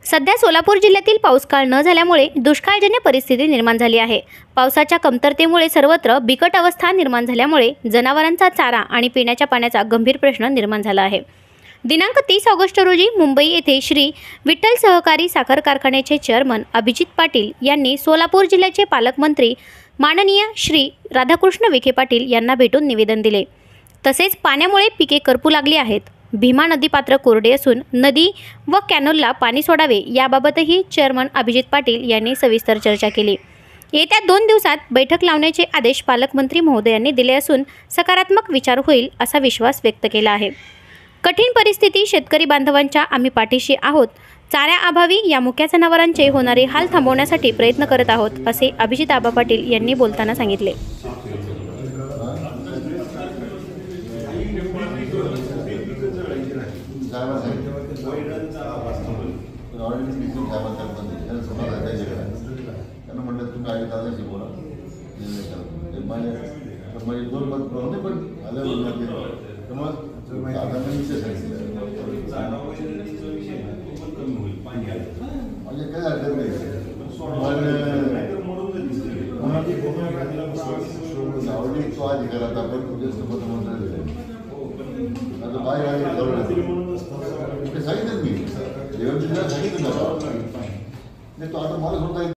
सध्या सोलापूर जिल्ह्यातील पाऊसकाळ न झाल्यामुळे दुष्काळजन्य परिस्थिती निर्माण झाली आहे। पावसाच्या कमतरतेमुळे सर्वत्र बिकट अवस्था निर्माण झाल्यामुळे जनावरांचा चारा आणि पिण्याच्या पाण्याचा गंभीर प्रश्न निर्माण झाला आहे। दिनांक 30 ऑगस्ट रोजी मुंबई येथे श्री विठ्ठल सहकारी साखर कारखान्याचे चेअरमन अभिजित पाटील यांनी सोलापूर जिल्ह्याचे पालकमंत्री माननीय श्री राधाकृष्ण विखे पाटील यांना भेटून निवेदन दिले। तसेच पाण्यामुळे पिके करपू लागली आहेत। भीमा नदी पात्र कोरडे असून नदी व कॅनोलला पाणी सोडावे याबाबतही चेअरमन अभिजित पाटील यांनी सविस्तर चर्चा केली। येत्या 2 दिवसात बैठक लावण्याचे आदेश पालकमंत्री महोदयांनी दिले असून सकारात्मक विचार होईल असा विश्वास व्यक्त केला आहे। कठीण परिस्थिती शेतकरी बांधवांच्या आम्ही पाठीशी आहोत। चाऱ्याअभावी या मुक्या जनावरांचे होणारे हाल थांबवण्यासाठी प्रयत्न करत आहोत असे अभिजित आबा पाटील यांनी बोलताना सांगितले। सांगितलं मी सांगितलं तो आता मला